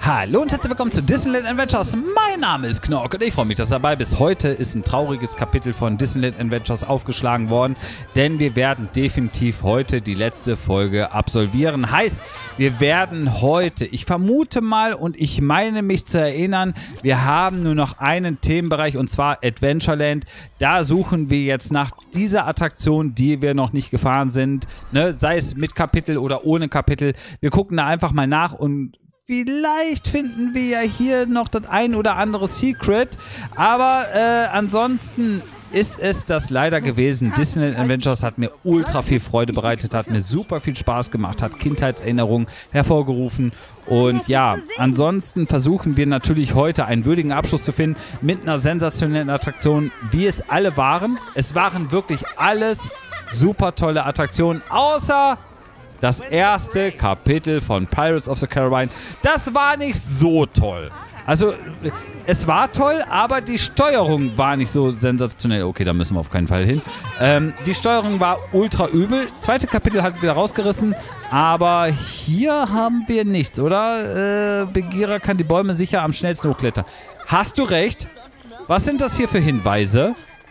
Hallo und herzlich willkommen zu Disneyland Adventures. Mein Name ist Knork und ich freue mich, dass ihr dabei bist. Heute ist ein trauriges Kapitel von Disneyland Adventures aufgeschlagen worden, denn wir werden definitiv heute die letzte Folge absolvieren. Heißt, wir werden heute, ich vermute mal und ich meine mich zu erinnern, wir haben nur noch einen Themenbereich und zwar Adventureland. Da suchen wir jetzt nach dieser Attraktion, die wir noch nicht gefahren sind, ne? Sei es mit Kapitel oder ohne Kapitel. Wir gucken da einfach mal nach und vielleicht finden wir ja hier noch das ein oder andere Secret, aber ansonsten ist es das leider gewesen. Disneyland Adventures hat mir ultra viel Freude bereitet, hat mir super viel Spaß gemacht, hat Kindheitserinnerungen hervorgerufen und ja, ansonsten versuchen wir natürlich heute einen würdigen Abschluss zu finden mit einer sensationellen Attraktion, wie es alle waren. Es waren wirklich alles super tolle Attraktionen, außer das erste Kapitel von Pirates of the Caribbean. Das war nicht so toll. Also, es war toll, aber die Steuerung war nicht so sensationell. Okay, da müssen wir auf keinen Fall hin. Die Steuerung war ultra übel. Zweite Kapitel hat wieder rausgerissen. Aber hier haben wir nichts, oder? Bagheera kann die Bäume sicher am schnellsten hochklettern. Hast du recht? Was sind das hier für Hinweise?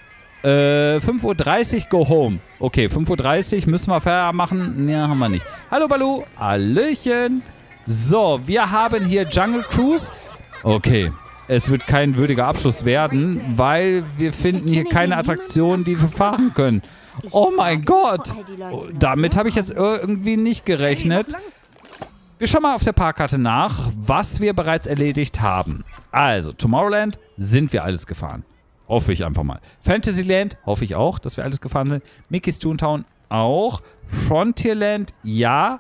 5:30 Uhr, go home. Okay, 5:30 Uhr müssen wir Feierabend machen. Ja, haben wir nicht. Hallo, Balu. Hallöchen. So, wir haben hier Jungle Cruise. Okay, es wird kein würdiger Abschluss werden, weil wir finden hier keine Attraktion, die wir fahren können. Oh mein Gott. Damit habe ich jetzt irgendwie nicht gerechnet. Wir schauen mal auf der Parkkarte nach, was wir bereits erledigt haben. Also, Tomorrowland sind wir alles gefahren. Hoffe ich einfach mal. Fantasyland hoffe ich auch, dass wir alles gefahren sind. Mickey's Toontown auch. Frontierland, ja.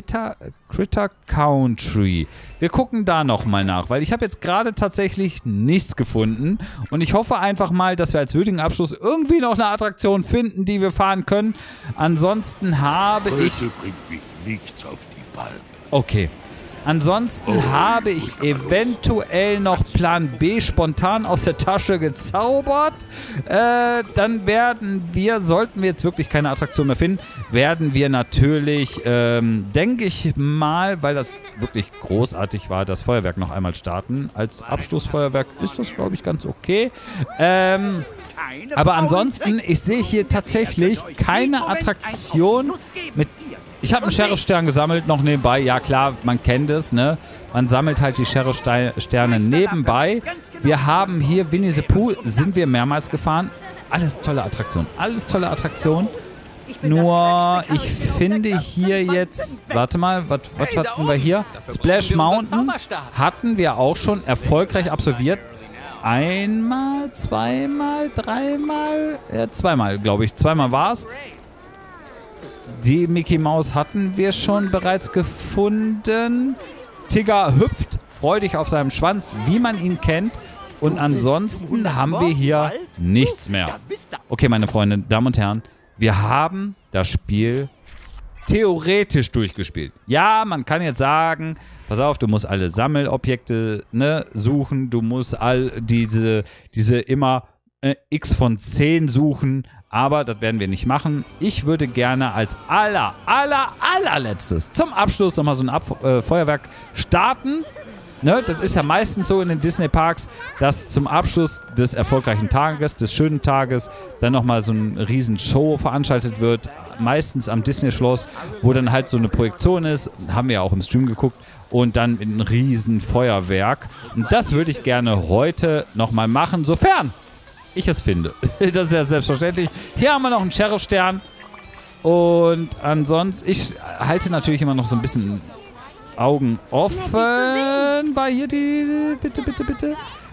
Critter Country. Wir gucken da nochmal nach, weil ich habe jetzt gerade tatsächlich nichts gefunden. Und ich hoffe einfach mal, dass wir als würdigen Abschluss irgendwie noch eine Attraktion finden, die wir fahren können. Ansonsten habe ich... Heute bringt mich nichts auf die Palme. Okay. Ansonsten habe ich eventuell noch Plan B spontan aus der Tasche gezaubert. Dann werden wir, sollten wir jetzt wirklich keine Attraktion mehr finden, werden wir natürlich, denke ich mal, weil das wirklich großartig war, das Feuerwerk noch einmal starten. Als Abschlussfeuerwerk ist das, glaube ich, ganz okay. Aber ansonsten, ich sehe hier tatsächlich keine Attraktion mit... Ich habe einen Sheriff-Stern gesammelt, noch nebenbei. Ja klar, man kennt es, ne? Man sammelt halt die Sheriff-Sterne nebenbei. Wir haben hier Winnie the Pooh, sind wir mehrmals gefahren. Alles tolle Attraktion, alles tolle Attraktion. Nur, ich finde hier jetzt... Warte mal, was hatten wir hier? Splash Mountain hatten wir auch schon erfolgreich absolviert. Einmal, zweimal, dreimal... zweimal, glaube ich. Zweimal war es. Die Mickey Maus hatten wir schon bereits gefunden. Tigger hüpft freudig auf seinem Schwanz, wie man ihn kennt. Und ansonsten haben wir hier nichts mehr. Okay, meine Freunde, Damen und Herren, wir haben das Spiel theoretisch durchgespielt. Ja, man kann jetzt sagen, pass auf, du musst alle Sammelobjekte, ne, suchen. Du musst all diese immer x von 10 suchen. Aber das werden wir nicht machen. Ich würde gerne als allerletztes zum Abschluss nochmal so ein Feuerwerk starten. Ne? Das ist ja meistens so in den Disney-Parks, dass zum Abschluss des erfolgreichen Tages, des schönen Tages, dann nochmal so eine riesen Show veranstaltet wird. Meistens am Disney-Schloss, wo dann halt so eine Projektion ist. Haben wir ja auch im Stream geguckt. Und dann mit einem riesen Feuerwerk. Und das würde ich gerne heute nochmal machen, sofern ich es finde. Das ist ja selbstverständlich. Hier haben wir noch einen Sheriff-Stern. Und ansonsten, ich halte natürlich immer noch so ein bisschen Augen offen bei hier die... Bitte.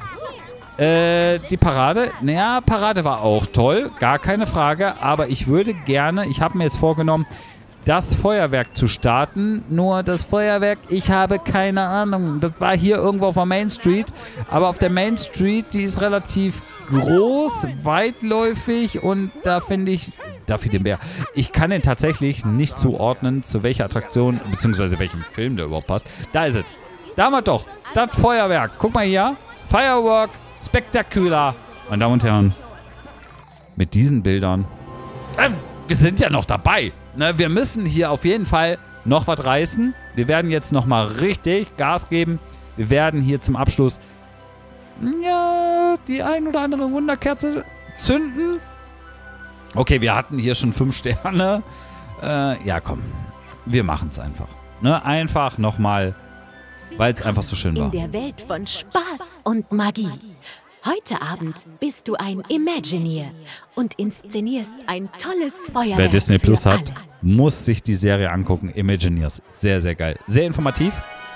Die Parade. Naja, Parade war auch toll. Gar keine Frage. Aber ich würde gerne, ich habe mir jetzt vorgenommen, das Feuerwerk zu starten. Nur das Feuerwerk, ich habe keine Ahnung. Das war hier irgendwo auf der Main Street. Aber auf der Main Street, die ist relativ groß, weitläufig und da finde ich, Daffy den Bär, ich kann den tatsächlich nicht zuordnen, zu welcher Attraktion, beziehungsweise welchem Film der überhaupt passt. Da ist es. Da haben wir doch. Das Feuerwerk. Guck mal hier. Firework. Spektakulär. Meine Damen und Herren. Mit diesen Bildern. Wir sind ja noch dabei. Ne, wir müssen hier auf jeden Fall noch was reißen. Wir werden jetzt nochmal richtig Gas geben. Wir werden hier zum Abschluss ja, die ein oder andere Wunderkerze zünden. Okay, wir hatten hier schon 5 Sterne. Ja, komm. Wir machen es einfach. Ne? Einfach nochmal, weil es einfach so schön war. In der Welt von Spaß und Magie. Heute Abend bist du ein Imagineer und inszenierst ein tolles Feuerwerk. Wer Disney Plus für hat, alle. muss sich die Serie angucken. Imagineers. Sehr, sehr geil. Sehr informativ.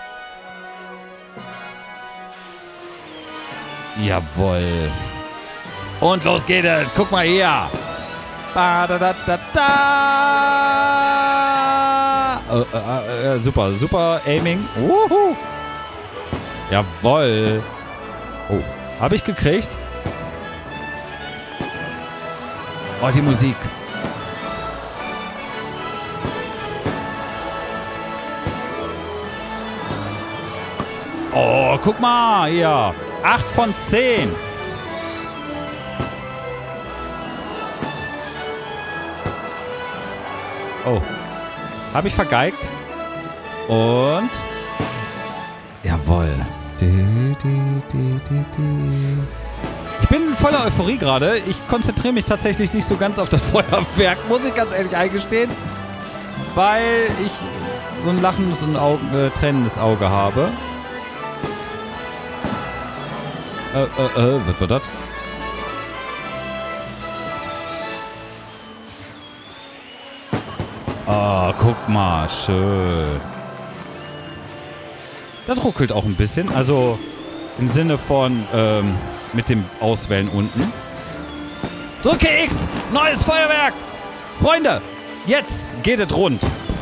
Jawohl. Und los geht es. Guck mal hier. Ba, da, da, da, da. Super, super Aiming. Wuhu. Jawohl. Oh, habe ich gekriegt? Oh, die Musik. Oh, guck mal hier. 8 von 10. Oh. Habe ich vergeigt. Und. Jawohl. Ich bin voller Euphorie gerade. Ich konzentriere mich tatsächlich nicht so ganz auf das Feuerwerk, muss ich ganz ehrlich eingestehen. Weil ich so ein lachendes und tränendes Auge habe. Was war das? Oh, guck mal, schön. Das ruckelt auch ein bisschen, also im Sinne von mit dem Auswählen unten. Drücke X, neues Feuerwerk! Freunde, jetzt geht es rund.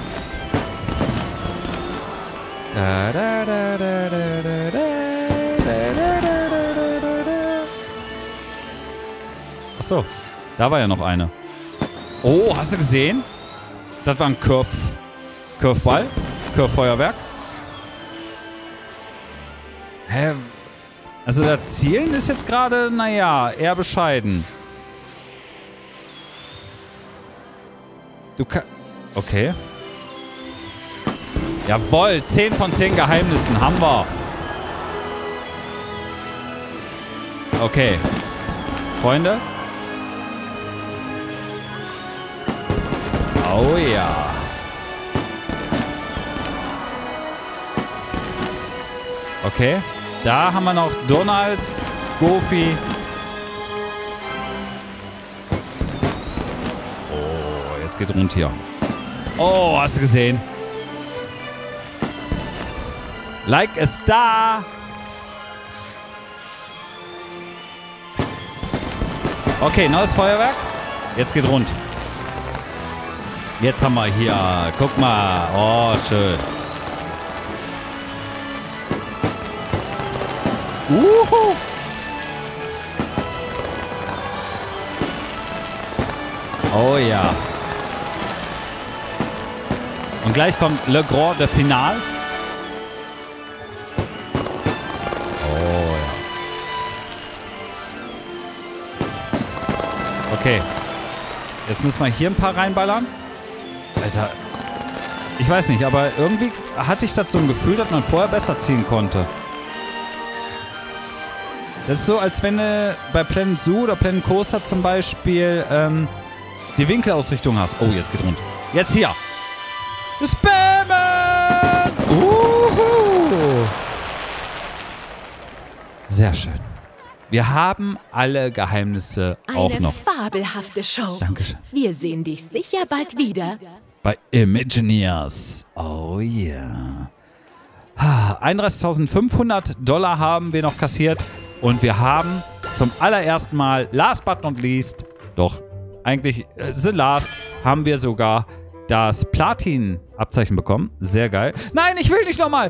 Da, da, da, da, da, da, da. Achso, da war ja noch eine. Oh, hast du gesehen? Das war ein Curveball. Curve-Feuerwerk. Hä? Also das Zielen ist jetzt gerade, naja, eher bescheiden. Du kannst... Okay. Jawohl, 10 von 10 Geheimnissen haben wir. Okay. Freunde. Oh ja. Okay. Da haben wir noch Donald, Goofy. Oh, jetzt geht rund hier. Oh, hast du gesehen? Like a Star. Okay, neues Feuerwerk. Jetzt geht rund. Jetzt haben wir hier, guck mal. Oh, schön. Oh ja. Und gleich kommt Le Grand de Finale. Oh ja. Okay. Jetzt müssen wir hier ein paar reinballern. Alter. Ich weiß nicht, aber irgendwie hatte ich das so ein Gefühl, dass man vorher besser ziehen konnte. Das ist so, als wenn du bei Planet Zoo oder Planet Coaster zum Beispiel die Winkelausrichtung hast. Oh, jetzt geht rund. Jetzt hier. Spammen! Sehr schön. Wir haben alle Geheimnisse auch noch. Eine fabelhafte Show. Dankeschön. Wir sehen dich sicher bald wieder. Bei Imagineers. Oh yeah. 31.500 $ haben wir noch kassiert. Und wir haben zum allerersten Mal, last but not least, doch, eigentlich the last, haben wir sogar das Platin-Abzeichen bekommen. Sehr geil. Nein, ich will nicht nochmal.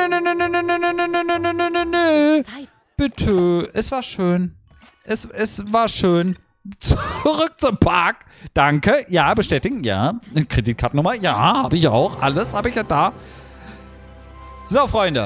Nö. Bitte, es war schön. Es war schön. Zurück zum Park. Danke. Ja, bestätigen. Ja. Kreditkartennummer. Ja, habe ich auch. Alles habe ich ja da. So, Freunde.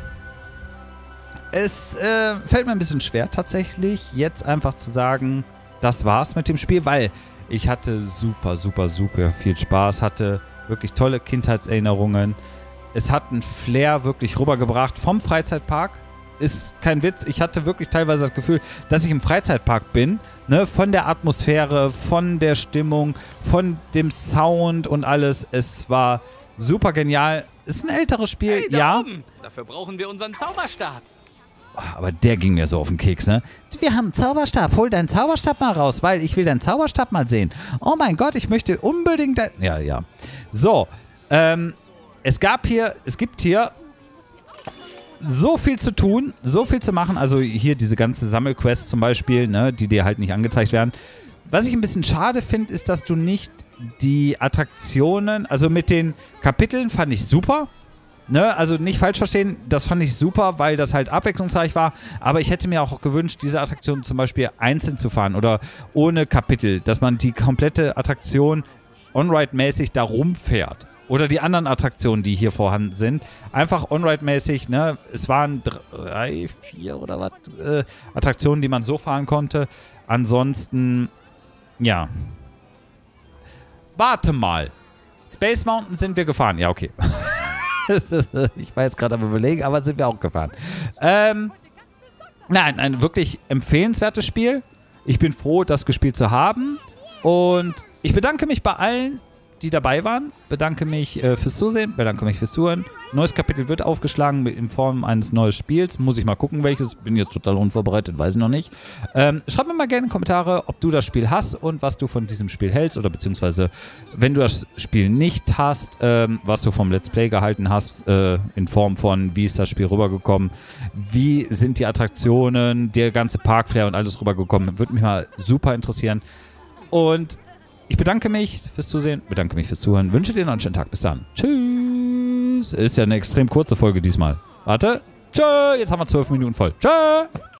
Es fällt mir ein bisschen schwer tatsächlich, jetzt einfach zu sagen, das war's mit dem Spiel, weil ich hatte super viel Spaß, hatte wirklich tolle Kindheitserinnerungen. es hat einen Flair wirklich rübergebracht vom Freizeitpark. Ist kein Witz. Ich hatte wirklich teilweise das Gefühl, dass ich im Freizeitpark bin. Ne? Von der Atmosphäre, von der Stimmung, von dem Sound und alles. Es war super genial. Ist ein älteres Spiel, Hey, da ja. oben. Dafür brauchen wir unseren Zauberstab. Aber der ging mir so auf den Keks, ne? Wir haben einen Zauberstab. Hol deinen Zauberstab mal raus, weil ich will deinen Zauberstab mal sehen. Oh mein Gott, ich möchte unbedingt... Ja. So, es gibt hier so viel zu tun, so viel zu machen. Also hier diese ganze Sammelquest zum Beispiel, ne, die dir halt nicht angezeigt werden. Was ich ein bisschen schade finde, ist, dass du nicht die Attraktionen, also mit den Kapiteln fand ich super. Ne, also nicht falsch verstehen, das fand ich super, weil das halt abwechslungsreich war. Aber ich hätte mir auch gewünscht, diese Attraktion zum Beispiel einzeln zu fahren oder ohne Kapitel, dass man die komplette Attraktion on-ride-mäßig da rumfährt. Oder die anderen Attraktionen, die hier vorhanden sind. Einfach on-ride-mäßig, ne? Es waren 3, 4 oder was Attraktionen, die man so fahren konnte. Ansonsten, ja. Warte mal. Space Mountain sind wir gefahren. Ja, okay. Ich war jetzt gerade am Überlegen, aber sind wir auch gefahren. Nein, ein wirklich empfehlenswertes Spiel. Ich bin froh, das gespielt zu haben. Und ich bedanke mich bei allen, die dabei waren. Bedanke mich fürs Zusehen, bedanke mich fürs Zuhören. Neues Kapitel wird aufgeschlagen in Form eines neuen Spiels. Muss ich mal gucken, welches. Bin jetzt total unvorbereitet, weiß ich noch nicht. Schreib mir mal gerne in die Kommentare, ob du das Spiel hast und was du von diesem Spiel hältst. Oder beziehungsweise, wenn du das Spiel nicht hast, was du vom Let's Play gehalten hast, in Form von, wie ist das Spiel rübergekommen, wie sind die Attraktionen, der ganze Parkflair und alles rübergekommen. Würde mich mal super interessieren. Und ich bedanke mich fürs Zusehen, bedanke mich fürs Zuhören, wünsche dir noch einen schönen Tag. Bis dann. Tschüss. Ist ja eine extrem kurze Folge diesmal. Warte. Tschö. Jetzt haben wir 12 Minuten voll. Tschö.